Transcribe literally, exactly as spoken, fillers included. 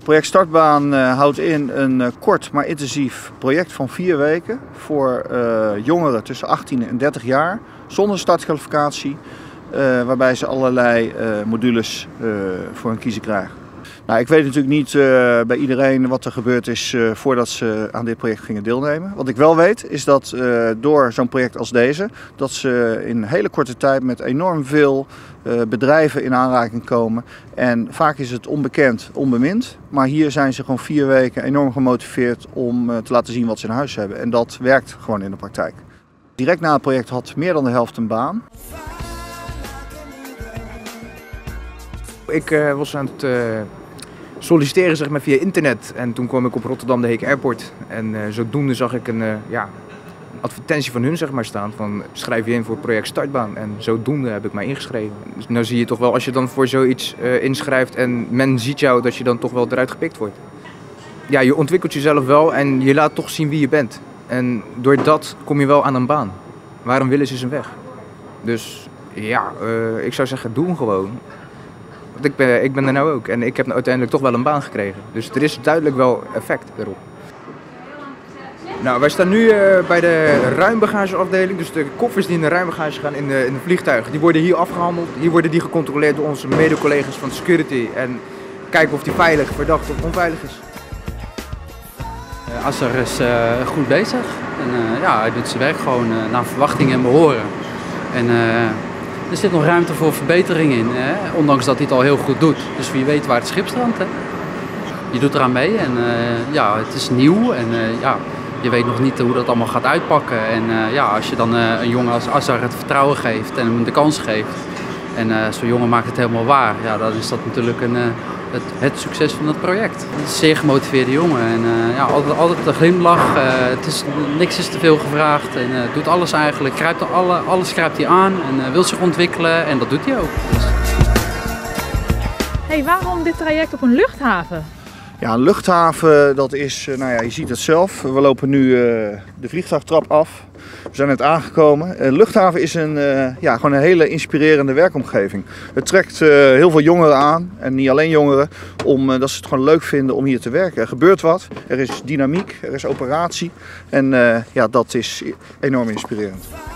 Het project Startbaan uh, houdt in een uh, kort maar intensief project van vier weken voor uh, jongeren tussen achttien en dertig jaar zonder startkwalificatie, uh, waarbij ze allerlei uh, modules uh, voor hun kiezen krijgen. Nou, ik weet natuurlijk niet uh, bij iedereen wat er gebeurd is uh, voordat ze aan dit project gingen deelnemen. Wat ik wel weet is dat uh, door zo'n project als deze, dat ze in een hele korte tijd met enorm veel uh, bedrijven in aanraking komen. En vaak is het onbekend, onbemind, maar hier zijn ze gewoon vier weken enorm gemotiveerd om uh, te laten zien wat ze in huis hebben. En dat werkt gewoon in de praktijk. Direct na het project had meer dan de helft een baan. Ik uh, was aan het uh... solliciteren zeg maar, via internet en toen kwam ik op Rotterdam de Heek Airport en uh, zodoende zag ik een uh, ja, advertentie van hun zeg maar, staan van schrijf je in voor het project Startbaan en zodoende heb ik mij ingeschreven. Dus nou zie je toch wel als je dan voor zoiets uh, inschrijft en men ziet jou dat je dan toch wel eruit gepikt wordt. Ja, je ontwikkelt jezelf wel en je laat toch zien wie je bent en door dat kom je wel aan een baan. Waarom willen ze zijn weg? Dus ja, uh, ik zou zeggen doe hem gewoon. Ik ben, ik ben er nou ook en ik heb nou uiteindelijk toch wel een baan gekregen. Dus er is duidelijk wel effect erop. Nou, wij staan nu uh, bij de ruimbagageafdeling. Dus de koffers die in de ruimbagage gaan in de, in de vliegtuigen, die worden hier afgehandeld. Hier worden die gecontroleerd door onze mede-collega's van security. En kijken of die veilig, verdacht of onveilig is. Uh, Assar is uh, goed bezig. En, uh, ja, hij doet zijn werk gewoon uh, naar verwachting en behoren. En, uh, Er zit nog ruimte voor verbetering in, hè? Ondanks dat hij het al heel goed doet. Dus wie weet waar het schip strandt. Hè? Je doet eraan mee en uh, ja, het is nieuw en uh, ja, je weet nog niet hoe dat allemaal gaat uitpakken. En uh, ja, als je dan uh, een jongen als Assar het vertrouwen geeft en hem de kans geeft en uh, zo'n jongen maakt het helemaal waar, ja, dan is dat natuurlijk een, uh, het, het succes van het project. Een zeer gemotiveerde jongen en uh, ja, altijd, altijd een glimlach, uh, het is, niks is te veel gevraagd en uh, doet alles eigenlijk, grijpt alle, alles grijpt hij aan en uh, wil zich ontwikkelen en dat doet hij ook. Dus. Hey, waarom dit traject op een luchthaven? Ja, een luchthaven, dat is, nou ja, je ziet het zelf. We lopen nu uh, de vliegtuigtrap af. We zijn net aangekomen. Een luchthaven is een, uh, ja, gewoon een hele inspirerende werkomgeving. Het trekt uh, heel veel jongeren aan, en niet alleen jongeren, omdat uh, ze het gewoon leuk vinden om hier te werken. Er gebeurt wat, er is dynamiek, er is operatie en uh, ja, dat is enorm inspirerend.